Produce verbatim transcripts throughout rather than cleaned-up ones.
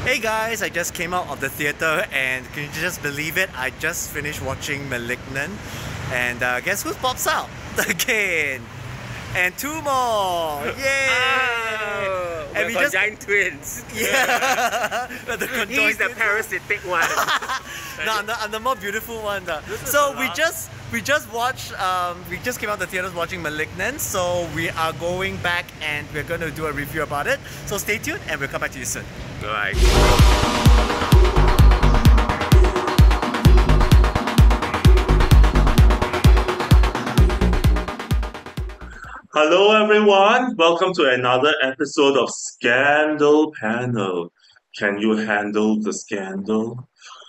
Hey guys, I just came out of the theater and can you just believe it? I just finished watching Malignant and uh, guess who pops out? Again! And two more! Yay! Oh, and we're we just giant twins. Yeah! the He's the parasitic one. No, I'm the, I'm the more beautiful one. Uh. So we just we just watched um, we just came out the theaters watching Malignant, so we are going back and we're going to do a review about it. So stay tuned and we'll come back to you soon. Right. Hello everyone, welcome to another episode of Scandal Panel. Can you handle the scandal?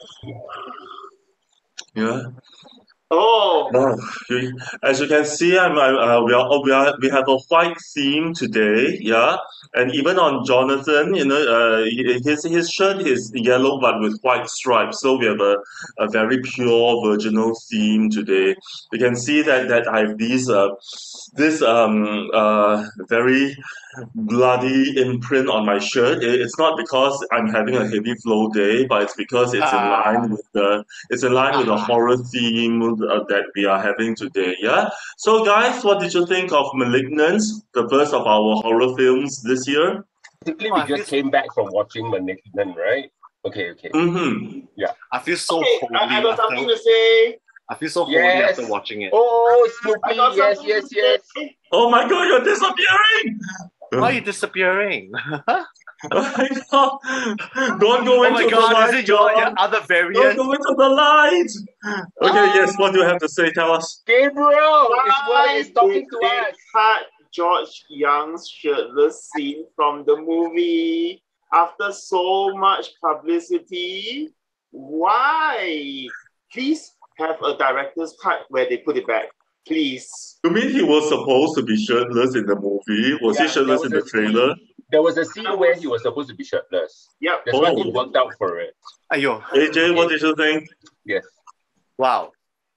Yeah. Oh, Oh, you- as you can see, I'm, I, uh, we are, we are, we have a white theme today, yeah. And even on Jonathan, you know, uh, his his shirt is yellow but with white stripes. So we have a, a very pure virginal theme today. You can see that that I have these uh, this um uh very bloody imprint on my shirt. It- It's not because I'm having a heavy flow day, but it's because it's in line with the it's in line with the horror theme uh, that we are having today. Yeah. So, guys, what did you think of *Malignant*, the first of our horror films this year? basically, Oh, we I just feel- came back from watching Malignant, right? Okay, okay. Mm-hmm. I feel so Okay, holy I, I got something after, to say. I feel so holy Yes. after watching it. Oh, I Snoopy, got yes, something yes, to yes. say. Oh my God, you're disappearing! Why are you disappearing? I know. Don't go Oh into my the god, light. is it your, your John. other Don't variant? go into the light. Okay, yes. What do you have to say? Tell us. Gabriel is, Why is talking did to they us. cut George Young's shirtless scene from the movie after so much publicity? Why? Please have a director's cut where they put it back. Please. You mean he was supposed to be shirtless in the movie? Was Yeah, he shirtless there in the was a trailer? There was a scene where he was supposed to be shirtless. Yep. That's why he Oh. worked out for it. Ayo. A J, what did you think? Yes. Wow.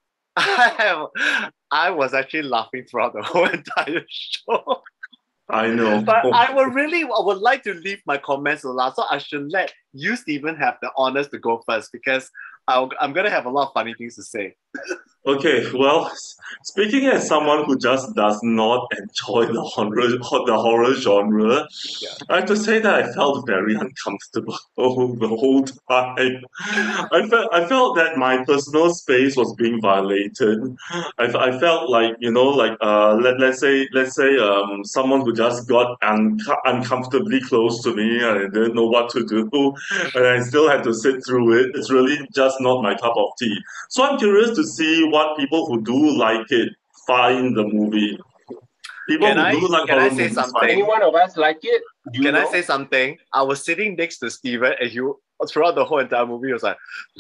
I was actually laughing throughout the whole entire show. I know. But I would really I would like to leave my comments to last. So I should let you, Stephen, have the honors to go first because I'll, I'm going to have a lot of funny things to say. Okay, well, s- speaking as someone who just does not enjoy the horror, the horror genre, Yeah. I have to say that I felt very uncomfortable the whole time. I felt, I felt that my personal space was being violated. I, f- I felt like, you know, like uh, let let's say let's say um someone who just got un- uncomfortably close to me and I didn't know what to do, and I still had to sit through it. It's really just not my cup of tea. So I'm curious to see what people who do like it find the movie. People Can who I- do like can I horror say movies something? find Any one of us like it? Do you Can know? I say something? I was sitting next to Stephen and you, throughout the whole entire movie, was like,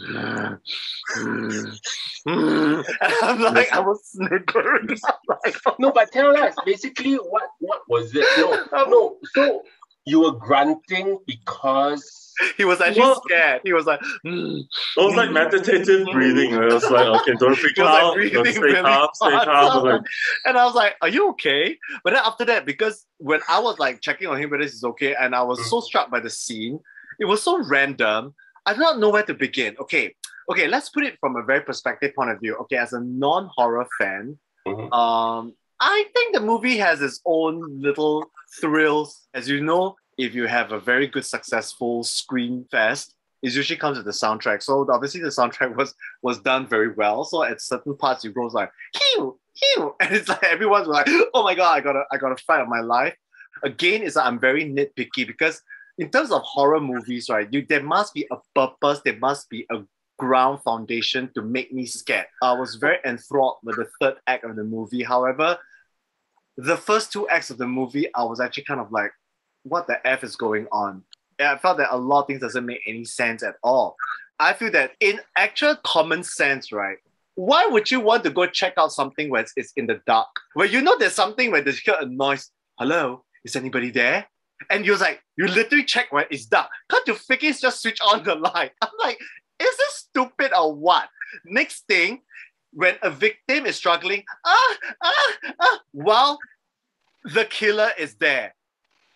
and I'm like, I was snickering. I'm like, No, but tell us basically what what was it? No, no. So you were grunting because he was actually Well- scared. He was like, mm. It was like meditative breathing. I was like, okay, don't freak He was like out. breathing Stay really calm, stay fast. calm. Like, And I was like, are you okay? But then after that, because when I was like checking on him whether he's okay, and I was so struck by the scene, it was so random. I did not know where to begin. Okay, okay, let's put it from a very perspective point of view. Okay, as a non-horror fan, Mhm. um, I think the movie has its own little thrills. As you know, if you have a very good, successful screen fest, it usually comes with the soundtrack. So obviously the soundtrack was was done very well. So at certain parts you go like, hew, hew, and it's like everyone's like, oh my god, I gotta I gotta fight of my life. Again, is that I'm very nitpicky because in terms of horror movies, right, you there must be a purpose, there must be a ground foundation to make me scared. I was very enthralled with the third act of the movie. However, the first two acts of the movie, I was actually kind of like, what the F is going on? And I felt that a lot of things doesn't make any sense at all. I feel that in actual common sense, right? Why would you want to go check out something where it's, it's in the dark? Where you know there's something where there's a noise. Hello, is anybody there? And you're like, you literally check where it's dark. Can't you freaking just switch on the light? I'm like, is this stupid or what? Next thing, when a victim is struggling, ah, ah, ah, while the killer is there.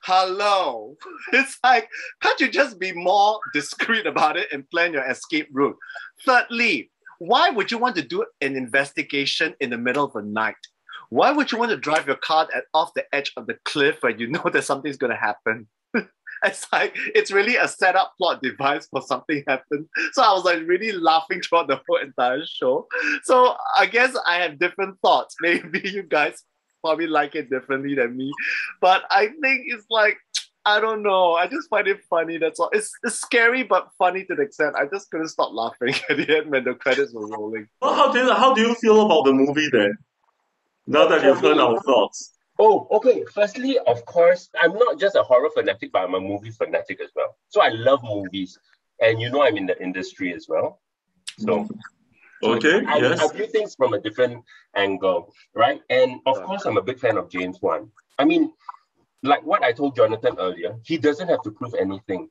Hello. It's like, can't you just be more discreet about it and plan your escape route? Thirdly, why would you want to do an investigation in the middle of the night? Why would you want to drive your car at, off the edge of the cliff where you know that something's going to happen? It's like, it's really a setup plot device for something happen. So I was like really laughing throughout the whole entire show. So I guess I have different thoughts. Maybe you guys probably like it differently than me. But I think it's like, I don't know. I just find it funny. That's all. It's, it's scary, but funny to the extent. I just couldn't stop laughing at the end when the credits were rolling. Well, how do you, how do you feel about the movie then? Now that you've heard our thoughts. Oh, okay. Firstly, of course, I'm not just a horror fanatic, but I'm a movie fanatic as well. So I love movies. And you know I'm in the industry as well. So okay, I, yes. I view things from a different angle, right? And of course, I'm a big fan of James Wan. I mean, like what I told Jonathan earlier, he doesn't have to prove anything.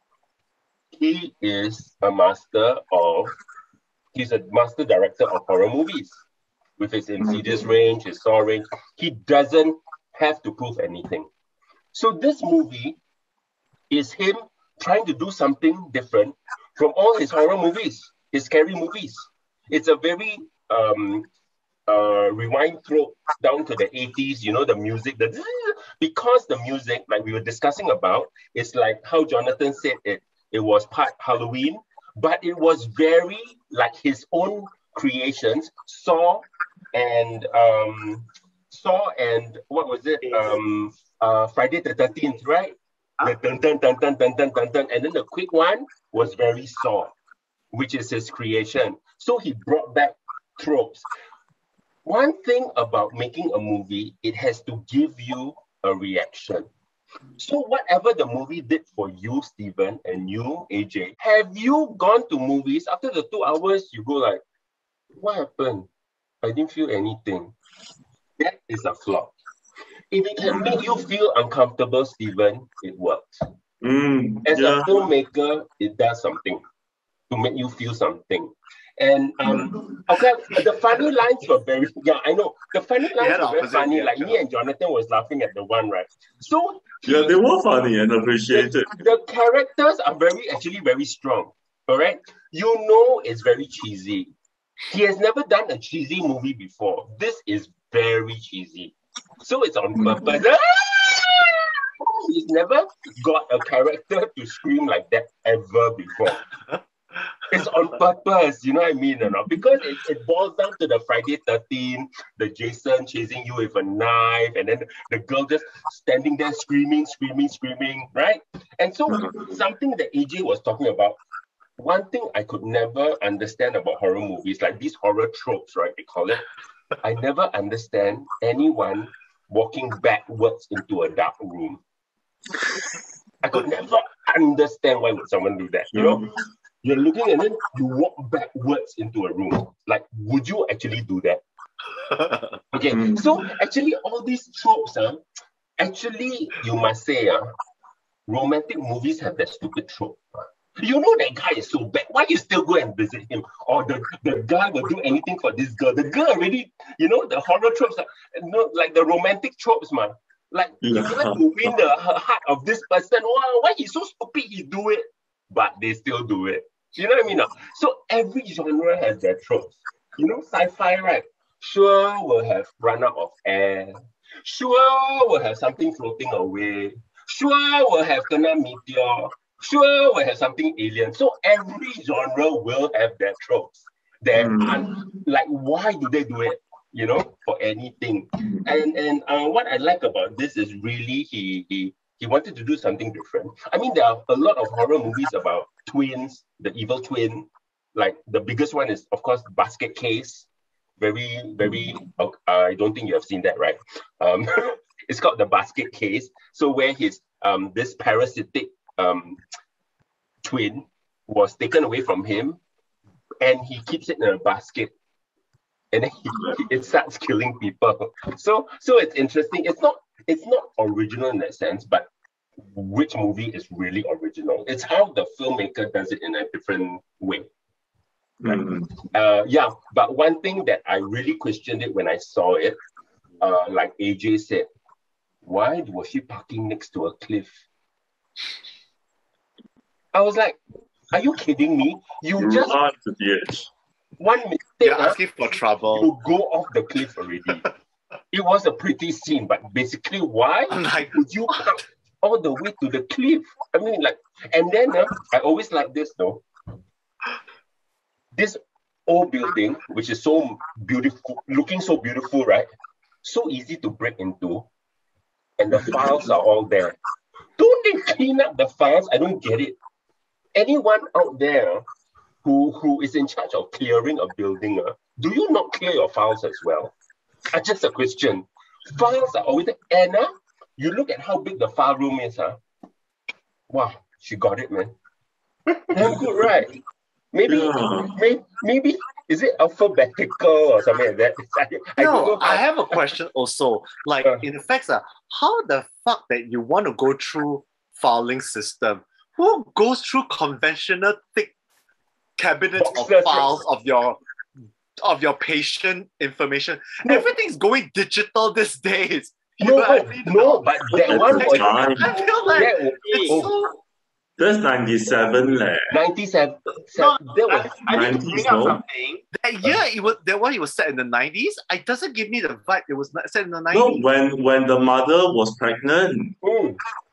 He is a master of, he's a master director of horror movies. With his Insidious range, his Saw range, he doesn't have to prove anything. So this movie is him trying to do something different from all his horror movies, his scary movies. It's a very um, uh, rewind throw down to the eighties, you know, the music, the because the music, like we were discussing about, it's like how Jonathan said it, it was part Halloween, but it was very like his own creations, Saw and um, Saw and what was it? Um, uh, Friday the thirteenth, right? The dun dun dun dun dun dun dun dun, and then the quick one was very Saw, which is his creation. So he brought back tropes. One thing about making a movie, it has to give you a reaction. So whatever the movie did for you, Stephen, and you, A J, have you gone to movies after the two hours? You go like, what happened? I didn't feel anything. That is a flaw. If it can make you feel uncomfortable, Stephen, it works. Mm, As yeah. a filmmaker, it does something to make you feel something. And um, okay, the funny lines were very, yeah, I know. The funny lines Yeah, were very funny. yeah, Like me and Jonathan was laughing at the one, right? So Yeah, they were funny and appreciated. The, the characters are very, actually very strong. All right, you know, it's very cheesy. He has never done a cheesy movie before. This is very cheesy. So it's on purpose. He's never got a character to scream like that ever before. It's on purpose, you know what I mean or not? Because it, it boils down to the Friday thirteenth, the Jason chasing you with a knife, and then the girl just standing there screaming, screaming, screaming, right? And so something that A J was talking about, one thing I could never understand about horror movies, like these horror tropes, right, they call it, I never understand anyone walking backwards into a dark room. I could never understand why would someone do that, you know? You're looking and then you walk backwards into a room. Like, would you actually do that? Okay, mm. So actually all these tropes, uh, actually you must say, uh, romantic movies have that stupid trope. You know that guy is so bad. Why you still go and visit him? Or the, the guy will do anything for this girl. The girl already, you know, the horror tropes, uh, you know, like the romantic tropes, man. Like, yeah. You want to win the heart of this person. Wow, why he's so stupid, he do it. But they still do it. You know what I mean? Now? So every genre has their tropes. You know, sci-fi, right? Sure, we'll have run out of air. Sure, we'll have something floating away. Sure, we'll have kena meteor. Sure, we'll have something alien. So every genre will have their tropes. That mm. like, why do they do it? You know, for anything. And and uh, what I like about this is really he he. He wanted to do something different. I mean, there are a lot of horror movies about twins, the evil twin. Like the biggest one is, of course, Basket Case. Very, very, uh, I don't think you have seen that, right? Um, it's called The Basket Case. So where his, um, this parasitic um, twin was taken away from him and he keeps it in a basket. And then he, it starts killing people. So, so it's interesting. It's not It's not original in that sense, but which movie is really original? It's how the filmmaker does it in a different way. Mm-hmm. Uh, yeah, but one thing that I really questioned it when I saw it, uh, like A J said, why was she parking next to a cliff? I was like, are you kidding me? You just Run to the edge. one mistake, You're huh, asking for trouble. you go off the cliff already. It was a pretty scene, but basically, why I'm like, would you park all the way to the cliff? I mean, like, and then uh, I always like this though. This old building, which is so beautiful, looking so beautiful, right? So easy to break into, and the files are all there. Don't they clean up the files? I don't get it. Anyone out there who who is in charge of clearing a building, uh, do you not clear your files as well? Uh, just a question. Files are always there. And uh, you look at how big the file room is, huh? Wow, she got it, man. Damn good, right? Maybe, Yeah. maybe, maybe, is it alphabetical or something like that? I, I don't no, know I how- have a question also. Like, Uh. in fact, uh, how the fuck that you want to go through filing system? Who goes through conventional thick cabinets Boxes, of files of your of your patient information? No. Everything's going digital these days. You No, know what I mean? no, but that At one the was time, I feel like that was it's oh, so. that's ninety-seven leh. ninety-seven. No, That was I, I need to nineties, bring up no? something. That year, it was that one. It was set in the nineties. It doesn't give me the vibe. It was not set in the No, nineties. when when the mother was pregnant, mm,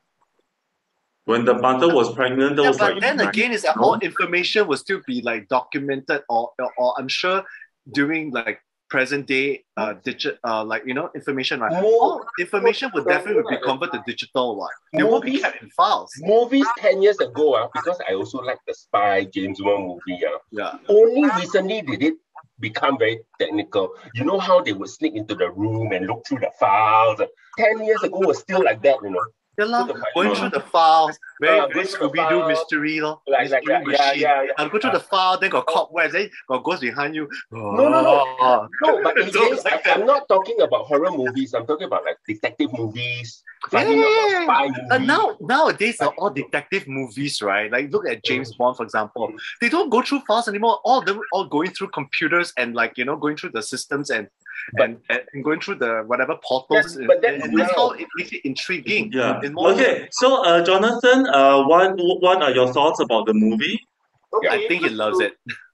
when the mother was pregnant, that Yeah, was but like then again, is that no? all information will still be like documented, or, or, or I'm sure during like present day uh digit uh like you know information, right? More- All information will definitely be converted to digital one. They won't be Movies- kept in files. movies ten years ago, uh, because I also like the spy James Bond movie. Uh, Yeah. only recently did it become very technical. You know how they would sneak into the room and look through the files. Ten years ago was still like that, you know. Yeah, lah, the- going through the files, very, Uh, very going through the Scooby Doo files, mystery, lor. like- like mystery that, yeah, machine. yeah, yeah. I'll go through the file, then got cobwebs, then got ghosts behind you. No, no, no. Oh. No, but It's again, always like I, that. I'm not talking about horror movies. I'm talking about like detective movies, Yeah, finding yeah, out yeah, about spy movies. Uh, now nowadays are Like- all detective movies, right? Like look at James Mm. Bond, for example. They don't go through files anymore. All of them all going through computers and like you know going through the systems and But- and, and, and going through the whatever portals. Yes, but that's and, and that's now. how it makes it intriguing. Yeah. It's more- Okay. So, uh, Jonathan, uh, what what are your thoughts about the movie? Okay, I think he just loves to it.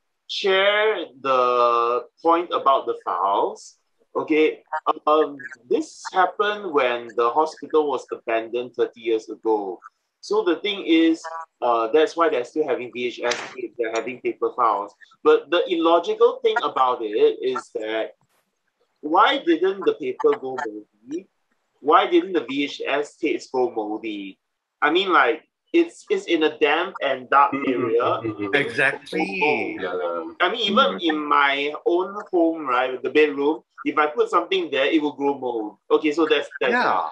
Share the point about the files. Okay, um, this happened when the hospital was abandoned thirty years ago. So the thing is, uh, that's why they're still having V H S tapes, they're having paper files. But the illogical thing about it is that why didn't the paper go moldy? Why didn't the V H S tapes go moldy? I mean, like, it's it's in a damp and dark area. Exactly. Yeah, um, I mean, even in my own home, right, the bedroom, if I put something there, it will grow mold. Okay, so that's that's Yeah.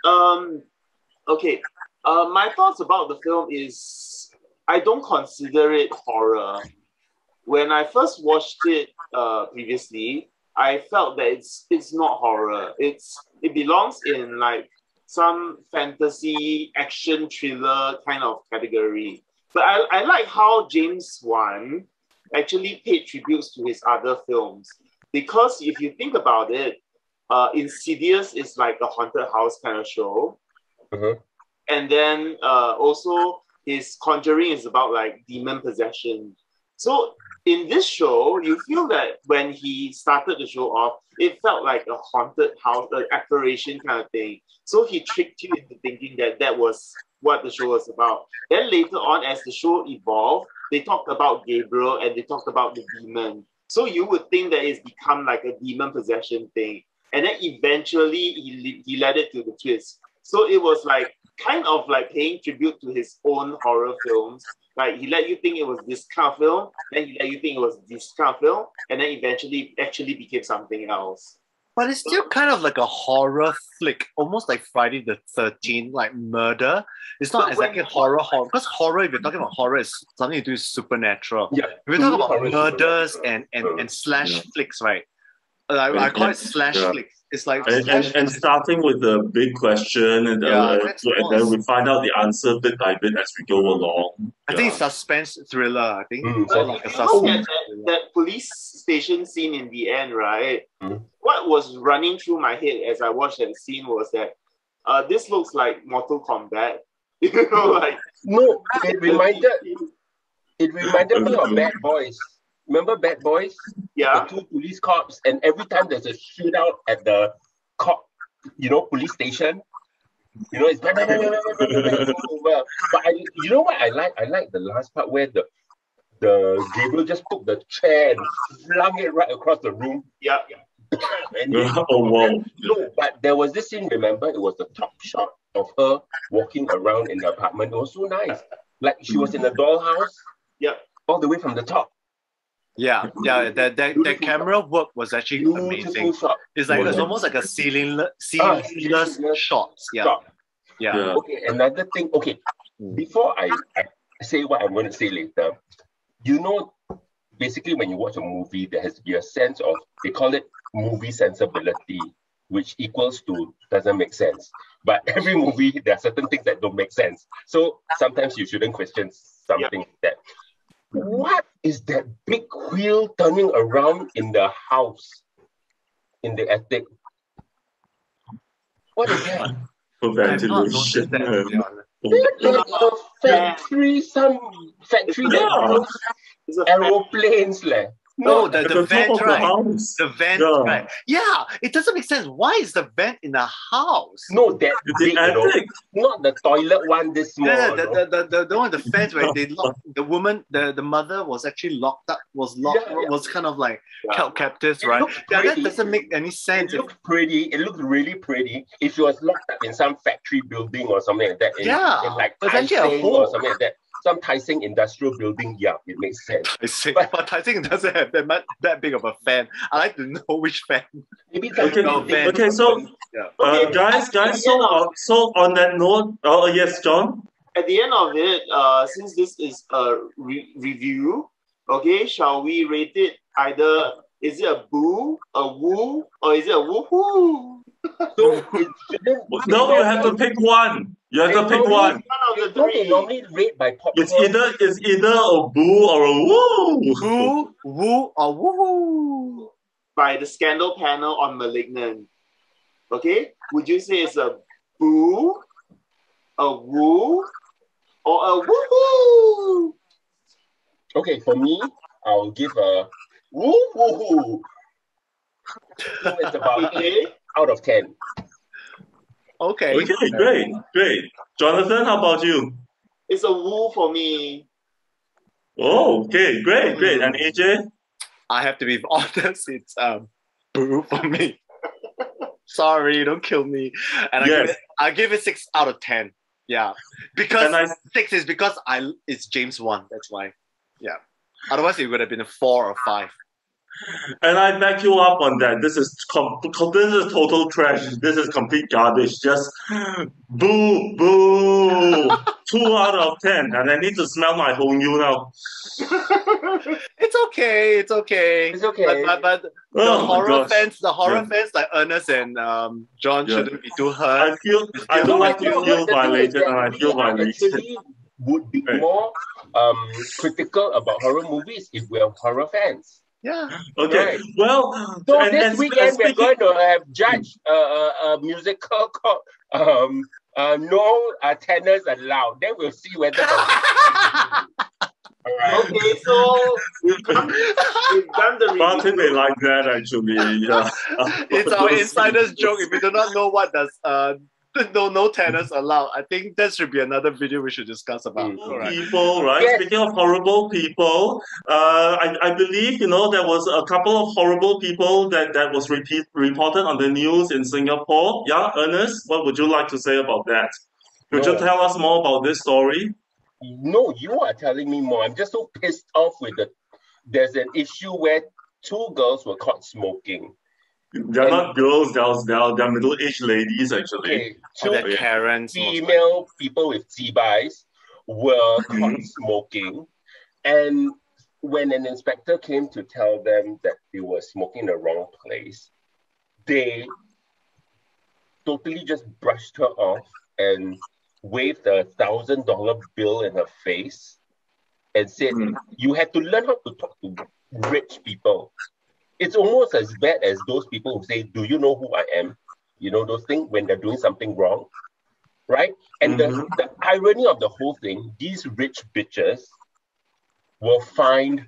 um okay. Uh, my thoughts about the film is I don't consider it horror. When I first watched it uh previously, I felt that it's it's not horror. It's it belongs in like some fantasy action thriller kind of category. But I, I like how James Wan actually paid tributes to his other films. Because if you think about it, uh, Insidious is like a haunted house kind of show. Mhm. And then uh, also his Conjuring is about like demon possession. So in this show, you feel that when he started the show off, it felt like a haunted house, an apparition kind of thing. So he tricked you into thinking that that was what the show was about. Then later on, as the show evolved, they talked about Gabriel and they talked about the demon. So you would think that it's become like a demon possession thing. And then eventually he, he led it to the twist. So it was like kind of like paying tribute to his own horror films. Like he let you think it was this kind of film, then he let you think it was this kind of film, and then eventually actually became something else. But it's still kind of like a horror flick, almost like Friday the thirteenth, like murder. It's not But when- exactly horror horror. Because horror, if you're talking about horror, is something to do with supernatural. Yeah. If we talk about Horror is murders supernatural. and, and, Mm. and slash Yeah. flicks, right? Uh, I, I call it slash Yeah. flicks. It's like And, slash and, and flicks. starting with the big question, and, Yeah, uh, that's and then most- we find out the answer bit by bit as we go along. I Yeah. think it's suspense thriller. I think Mm. more But like a if you look at suspense that, thriller. that police station scene in the end, right? Mm. What was running through my head as I watched that scene was that uh, this looks like Mortal Kombat. You know, like No, it reminded it reminded me of Bad Boys. Remember Bad Boys? yeah, The two police cops, and every time there's a shootout at the cop, you know, police station, you know, it's bang, bang, bang, bang, bang, bang, bang, bang, over. But I, you know what I like? I like the last part where the the Gabriel just took the chair and flung it right across the room. yeah. And he- Oh wow. no, but there was this scene, remember, it was the top shot of her walking around in the apartment. It was so nice. Like she was in a dollhouse. Yeah. All the way from the top. Yeah, yeah. That that, that camera work was actually amazing. Beautiful shot. It's like it's Yeah. almost like a ceiling Ah, ceilingless ceilingless shots. Yeah, Shot. yeah. Yeah. Okay, another thing. Okay, before I, I say what I'm going to say later, you know, basically when you watch a movie, there has to be a sense of, they call it movie sensibility, which equals to doesn't make sense. But every movie, there are certain things that don't make sense. So sometimes you shouldn't question something like that. What is that big wheel turning around in the house, in the attic? What is that? For I've not noticed ventilation. that, to be honest. It's like a factory, some factory that Yeah. builds It's a aeroplanes. Leh. No, No, the, At the the top vent, of the right? house. The vent, Yeah. right? Yeah, it doesn't make sense. Why is the vent in a house? no, that The big, you know, attic. not the toilet one this small. Yeah, you the, know. the, the, the, the one with the fence where they locked the woman, the, the mother was actually locked up, was locked, Yeah, yeah. was kind of like Yeah. held captives, It right? looks Yeah, that pretty. doesn't make any It sense. If- looks pretty. It looks really pretty. If she was locked up in some factory building or something like that, in, Yeah, in like it's actually a Taiseng hole. or something like that, some Taiseng industrial building, yeah, it makes sense. I see, But- but I think it doesn't have that, much, that big of a fan. I like to know which fan. Maybe some Okay, building- vent. okay, so Yeah. uh, Okay, guys, at guys, the so end of- uh, so on that note, oh yes, John. At the end of it, uh, since this is a re- review, okay, shall we rate it either, is it a boo, a woo, or is it a woohoo? So it shouldn't. No, you have to pick one. You have to pick Normally- one. One of the Don't they three. normally rate by popcorn? It's either it's either a boo or a woo. Woo, woo, or woohoo. By the scandal panel on Malignant. Okay? Would you say it's a boo, a woo, or a woohoo? Okay, for me, I'll give a woo woo woo. So it's about eight Okay? out of ten. Okay. Okay, great, great. Jonathan, how about you? It's a woo for me. Oh, okay, great, great. And A J? I have to be honest, it's um boo for me. Sorry, don't kill me. And I Yes. give it I give it six out of ten. Yeah. Because And I six is because I it's James Wan. That's why. Yeah. Otherwise it would have been a four or five. and I back you up on that. This is com- com- this is total trash. This is complete garbage. Just boo, boo. Two out of ten. And I need to smell my whole new now. It's okay, it's okay. It's okay. But, but, but the Oh my horror gosh. fans, the horror Yeah. fans like Ernest and um, John Yeah. shouldn't be too hurt. I feel I don't like to No, feel but the thing is violated that and I feel we are violated. actually would be Right. more um critical about horror movies if we are horror fans. Yeah. Okay. Right. Well, So and, this and weekend we're speaking, going to have judge a uh, uh, uh, musical called um uh, no uh, tenors allowed. Then we'll see whether. The... All right. Okay, so we've done, we've done the Martin may review. like that actually. Yeah. It's our insider's joke. If you do not know what does uh no no tenants allowed, I think that should be another video we should discuss about. Mm. All right. People, right? Yes. Speaking of horrible people, uh, I, I believe you know there was a couple of horrible people that that was repeat, reported on the news in Singapore. Yeah, Ernest, what would you like to say about that? Could you No. tell us more about this story? No, you are telling me more. I'm just so pissed off with the. There's an issue where two girls were caught smoking. They're And- not girls; they're they're, they're middle-aged ladies actually. Okay, Or two that Karen's most female people with T-buys were caught Mhm. smoking, and when an inspector came to tell them that they were smoking in the wrong place, they totally just brushed her off and waved a thousand dollar bill in her face and said, Mhm. you have to learn how to talk to rich people. It's almost as bad as those people who say, do you know who I am? you know, those things when they're doing something wrong, right? And Mhm. the, the irony of the whole thing, these rich bitches were fined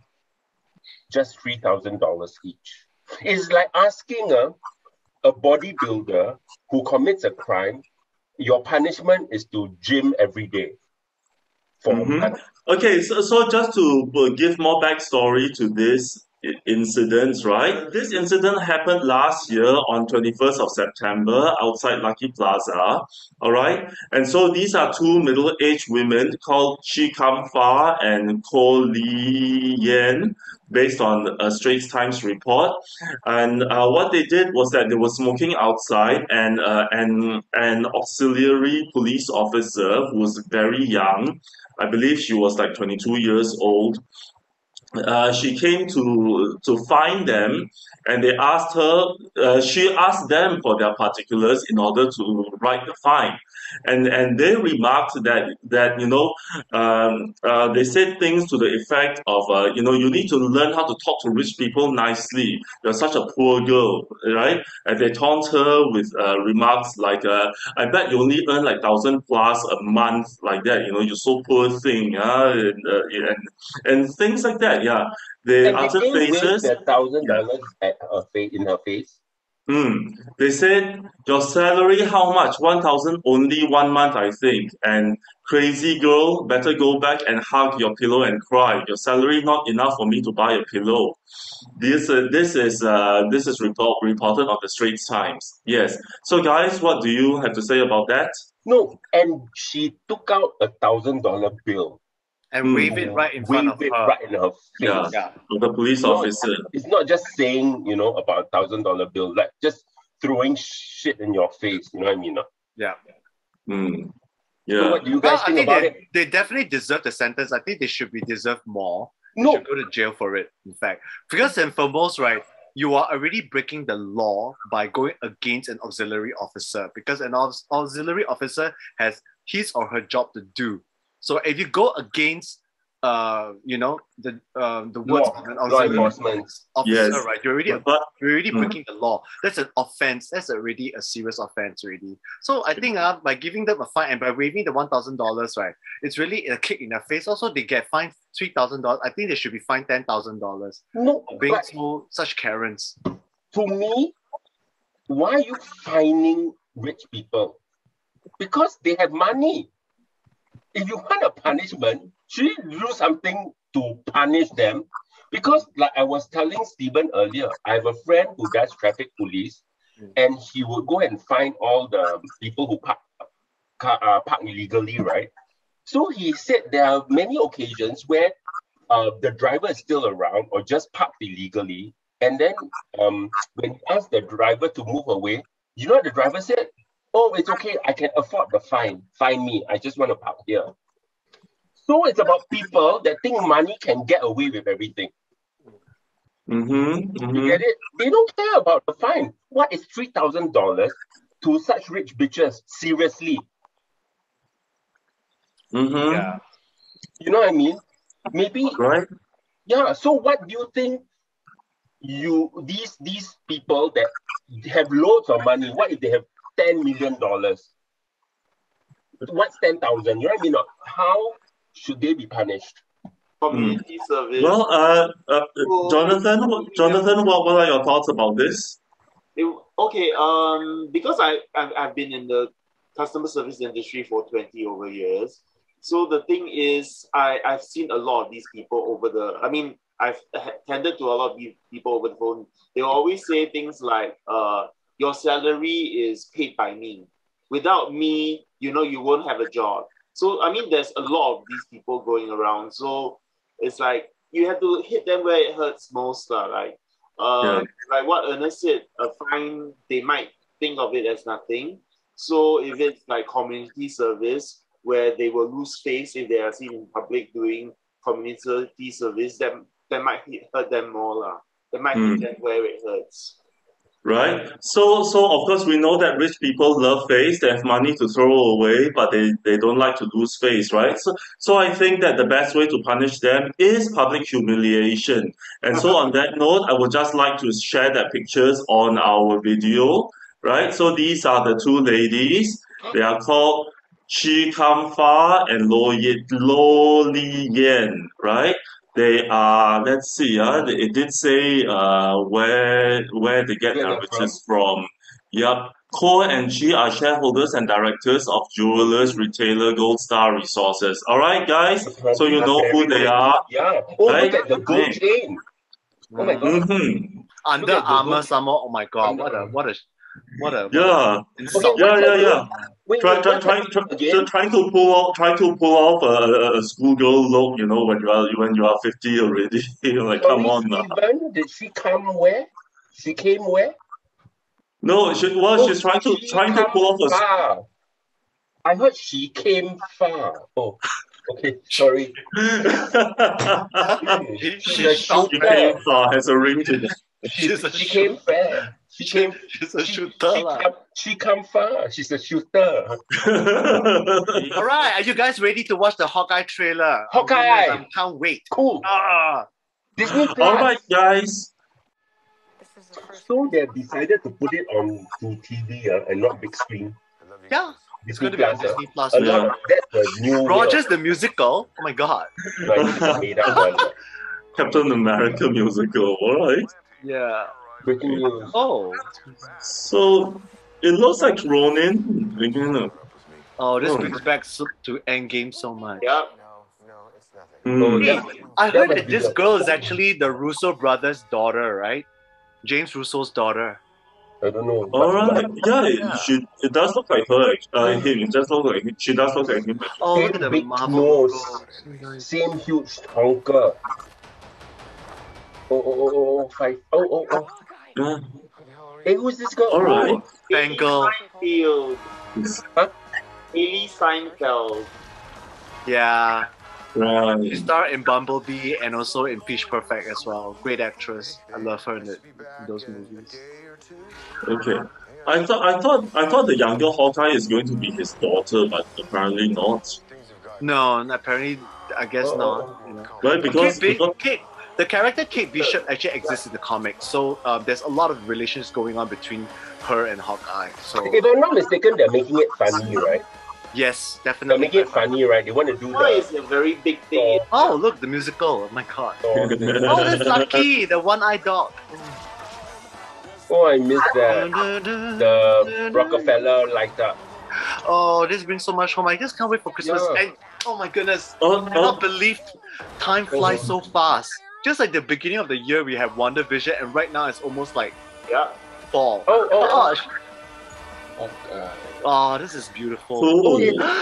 just three thousand dollars each. It's like asking a, a bodybuilder who commits a crime, your punishment is to gym every day for a Mhm. month. Okay, so, so just to uh, give more backstory to this i- incident, right? This incident happened last year on twenty-first of September outside Lucky Plaza, all right? And so these are two middle-aged women called Chi Kam Fa and Ko Li Yan, based on a Straits Times report. And uh, what they did was that they were smoking outside, and uh, and an auxiliary police officer who was very young, I believe she was like twenty-two years old. Uh, she came to to find them, and they asked her. Uh, she asked them for their particulars in order to write the fine, and and they remarked that that you know um, uh, they said things to the effect of uh, you know you need to learn how to talk to rich people nicely. You're such a poor girl, right? And they taunt her with uh, remarks like, uh, "I bet you only earn like thousand plus a month, like that. You know, you're so poor thing, ah," and, uh, and and things like that. Yeah, they And did uttered they wave phrases. the thousand Yeah. dollars at her face in her face? Hmm. They said your salary how much? One thousand only one month, I think. And crazy girl, better go back and hug your pillow and cry. Your salary not enough for me to buy a pillow. This uh, this is uh, this is report, reported on the Straits Times. Yes. So guys, what do you have to say about that? No, and she took out a thousand dollar bill, And Hmm. wave it right in front of waved it her. right in her face. Yeah. Yeah. The police No, officer. it's not just saying, you know, about a thousand dollar bill, like just throwing shit in your face. You know what I mean? No? Yeah. Hmm. So Yeah. what do you Well, guys I think think about they, it? they definitely deserve the sentence. I think they should be deserved more. They No, should go to jail for it, in fact. First and foremost, right, you are already breaking the law by going against an auxiliary officer, because an aux- auxiliary officer has his or her job to do. So if you go against uh, you know, the uh, the words law, of an law auxiliary enforcement. officer, Yes. right? You're already But, but you're already Mhm. breaking the law. That's an offense. That's already a serious offense already. So I think uh, by giving them a fine and by waiving the one thousand dollars, right, it's really a kick in their face. Also, they get fined three thousand dollars. I think they should be fined ten thousand dollars No, for being but so such Karens. to me, why are you fining rich people? Because they have money. If you want a punishment, should you do something to punish them? Because, like I was telling Stephen earlier, I have a friend who does traffic police, Mm. and he would go and find all the people who park, car, uh, park illegally, right? So he said there are many occasions where uh, the driver is still around or just parked illegally, and then um, when he asked the driver to move away, you know what the driver said? Oh, it's okay. I can afford the fine. Fine me. I just want to park here. So it's about people that think money can get away with everything. Mm-hmm, You mm-hmm. get it? They don't care about the fine. What is three thousand dollars to such rich bitches? Seriously. Mm-hmm. Yeah. You know what I mean? Maybe, Right? yeah. So what do you think you these these people that have loads of money, what if they have ten million dollars? What's ten thousand? You know what I mean? How should they be punished? Community service. Well, uh, uh, Well, Jonathan, what, Jonathan, what, what are your thoughts about this? It, okay, um, because I I've, I've been in the customer service industry for twenty over years. So the thing is, I I've seen a lot of these people over the. I mean, I've attended to a lot of these people over the phone. They always say things like, "Uh, your salary is paid by me. Without me, you know, you won't have a job." So I mean, there's a lot of these people going around. So it's like you have to hit them where it hurts most, lah. Like. Uh, Yeah. like what Ernest said, a fine, they might think of it as nothing. So if it's like community service, where they will lose face if they are seen in public doing community service, that, that might hit, hurt them more. lah. That might hit Mm. them where it hurts. Right? So, so of course we know that rich people love face. They have money to throw away, but they, they don't like to lose face, right? So, so I think that the best way to punish them is public humiliation. And so on that note, I would just like to share that pictures on our video. right? So these are the two ladies. They are called Chi Kam Fa and Lo, Ye, Lo Li Yan, right? They are, let's see, uh, it did say uh, where where they get Where their they're riches from. Yep. Ko and Chi are shareholders and directors of Jewelers Retailer Gold Star Resources. All right, guys. So you Are know who very they rich. are, Yeah. Oh, right? look at the gold Right. chain. Oh my god. Mm-hmm. Under Look at the Armour gold- some more. Oh my god, Under what a Armour. what a what a what Yeah. a Okay, insult. Yeah, what's yeah, her yeah. name? Wait, Try, wait, try, what's her trying, name try, again? trying to pull off, trying to pull off a, a schoolgirl look. You know, when you are when you are fifty already. You're like, come Sorry, on now. Stephen, did she come where? She came where? No, she, well, Oh, she's trying to she trying to come pull off a. far. I heard she came far. Oh, okay, sorry. Hmm, She, She's she a shot She back. came shooter. far, has a ring to that. She's, She's a she shooter. came fair. She She- came. she's a she, shooter she, lah. come, she come far. She's a shooter. All right, are you guys ready to watch the Hawkeye trailer? Oh, Hawkeye! goodness, I can't wait. Cool. Ah, Disney Plus. All right, guys. So they've decided to put it on to T V uh, and not big screen. yeah, it's Disney going to be on Plus. uh. Disney Plus. A Yeah. lot of that's the new. Rogers the musical. Oh my god. No, I think it's a made up one. uh. Captain America musical. All right. Yeah. Breaking news. Oh. So it looks like Ronin. You know. Oh, this Oh. brings back so- to Endgame so much. Yeah. Mm. Oh, Hey, yeah. I That heard must that be this the- girl is actually the Russo brothers' daughter, right? James Russo's daughter. I don't know. All but- right. Yeah, it, she, it does look like her. Uh, him. It does look like him. She does look like him. Oh, Same look at the big Marvel nose. logo. Same huge honker. Oh, oh, oh, oh, oh, five. Oh, oh, oh. Yeah. Hey, who's this girl? All right. Bengal. Seinfeld. Huh? Haley Seinfeld. Yeah. She Right. starred in Bumblebee and also in Pitch Perfect as well. Great actress. I love her in, the, in those movies. Okay. I thought I thought I thought the younger Hawkeye is going to be his daughter, but apparently not. No, and apparently, I guess Oh, not. oh, You know. Right? Because, Kate, because Kate, the character Kate Bishop actually exists in the comics, so um, there's a lot of relations going on between her and Hawkeye. So If I'm not mistaken, they're making it funny, right? yes, They're definitely. making it funny, right? They want to do Why the. is a very big thing? Oh, look, the musical. Oh my god. Oh, the- Oh, that's Lucky, the one-eyed dog. oh, I missed that. The Rockefeller light up. Oh, this brings so much home. I just can't wait for Christmas. Yeah. And oh my goodness, oh, I cannot oh, believe time flies so fast. Just like the beginning of the year, we have Wonder Vision, and right now it's almost like Yeah. fall. Oh, oh, oh. Gosh. Oh, God. Oh, this is beautiful. cool.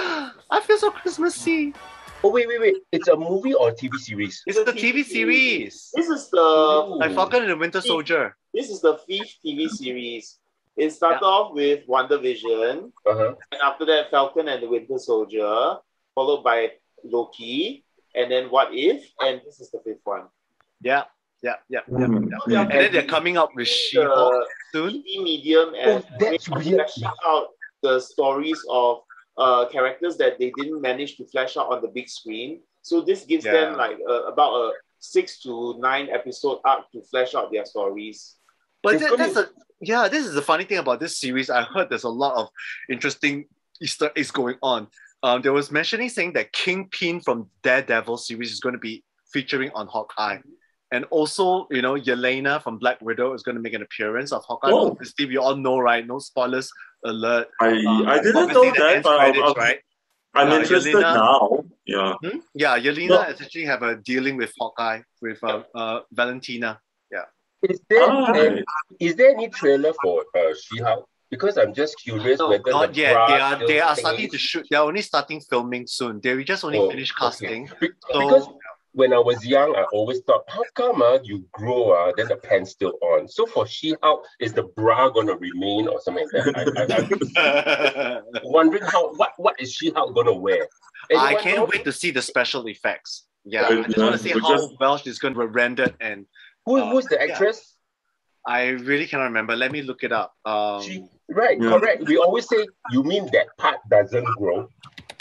I feel so Christmassy. Oh, wait, wait, wait. It's a movie or a T V series? It's the T V series. This is the Ooh. Like Falcon and the Winter Soldier. this is the fifth T V series. It started off with Wonder Vision, Uh-huh. and after that, Falcon and the Winter Soldier, followed by Loki, and then What If, and this is the fifth one. Yeah, yeah, yeah. Mm. Yeah. And then they're coming up with She-Hulk The soon. T V medium and Oh, that's weird. fleshing out the stories of uh, characters that they didn't manage to flesh out on the big screen. So this gives Yeah. them like uh, about a six to nine episode arc to flesh out their stories. But It's that, gonna- that's a yeah. This is the funny thing about this series. I heard there's a lot of interesting Easter eggs going on. Um, there was mentioning saying that Kingpin from Daredevil series is going to be featuring on Hawkeye, and also you know Yelena from Black Widow is going to make an appearance of Hawkeye. Oh. Obviously, we all know, right? No spoilers alert. I Um, I didn't obviously know the that, end but I'm, credits, I'm, right? I'm Uh, interested Yelena- now. Yeah. Hmm? Yeah, Yelena No. essentially have a dealing with Hawkeye with uh, uh, Valentina. Is there, All an- right. is there any trailer for uh, She-Hulk? Because I'm just curious No, whether Not the yet. bra They are still they are stays. starting to shoot. They are only starting filming soon. They just only Oh, finished okay. casting. Be- So because when I was young, I always thought, how come uh, you grow, uh, then the pants still on? So for She-Hulk, is the bra going to remain or something like that? I, I, I'm wondering how what, what is She-Hulk going to wear? I Anyone can't know? wait to see the special effects. Yeah, Right, I just want yeah, to see but how just- well she's going to be rendered, and Who, uh, who's the yeah. actress? I really cannot remember. Let me look it up. Um, She, right, Yeah. correct. We always say, you mean that part doesn't grow?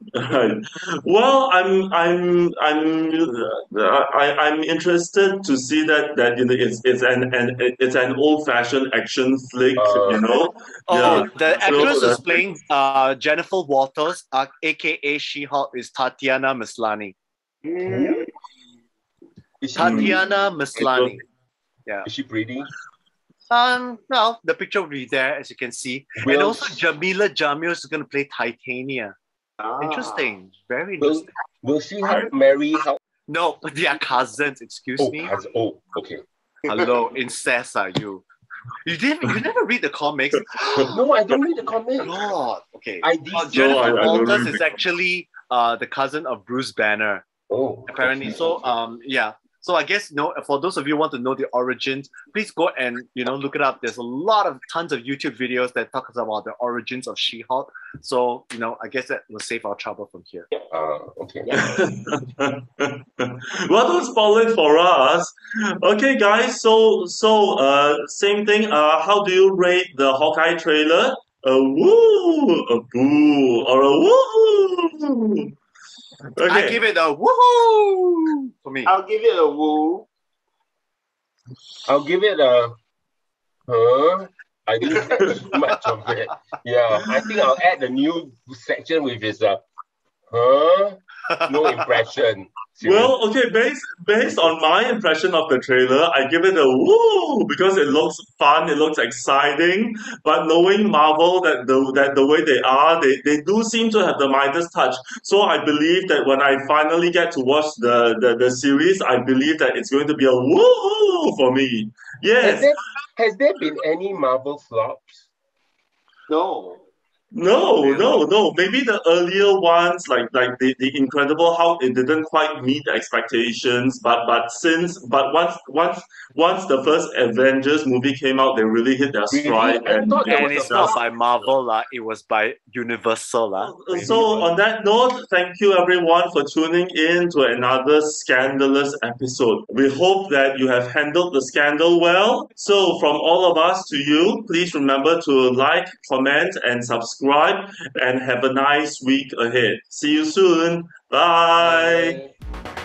Right. Well, I'm I'm I'm uh, I, I'm interested to see that that you know it's it's an, an it's an old fashioned action flick, Uh, you know. Oh, Yeah. the So actress who's that, playing uh, Jennifer Walters, uh, aka She-Hulk, is Tatiana Maslany. who? Is she pretty? Tatiana Maslany. Yeah. Is she pretty? Um. Well, the picture will be there, as you can see, and Will also Jamila Jamil is going to play Titania. Ah. Interesting. Very Will, interesting. will she help Mary help? No, they are cousins. Excuse Oh, me. has, oh, okay. Hello, incest are you? You didn't. You never read the comics. No, I don't read the comic. God. Okay. I Uh, D C. Jennifer No, I- I don't Walters read is the- actually uh the cousin of Bruce Banner. Oh, Apparently. okay, So okay. um yeah. So I guess you know, for those of you who want to know the origins, please go and you know look it up. There's a lot of tons of YouTube videos that talk about the origins of She-Hulk. So you know, I guess that will save our trouble from here. Uh, okay. well, don't spoil it for us. Okay, guys. So so uh, same thing. Uh, how do you rate the Hawkeye trailer? A woo, a boo, or a woo? I Okay. give it a woohoo for me. I'll give it a woo. I'll give it a. Huh? I didn't catch much of it. Yeah, I think I'll add a new section with his uh, huh? No impression. Well, okay, based based on my impression of the trailer, I give it a woo because it looks fun, it looks exciting. But knowing Marvel that the that the way they are, they, they do seem to have the Midas touch. So I believe that when I finally get to watch the, the, the series, I believe that it's going to be a woo for me. Has Yes. there, has there been any Marvel flops? No. No, Really? no, no. Maybe the earlier ones, like like the, the Incredible Hulk, it didn't quite meet the expectations. But but since but once once once the first Avengers movie came out, they really hit their Really? stride, I and thought there it And was a it's not just. by Marvel, lah. It was by Universal, lah. So on that note, thank you everyone for tuning in to another scandalous episode. We hope that you have handled the scandal well. So from all of us to you, please remember to like, comment, and subscribe, and have a nice week ahead. See you soon. Bye. Bye.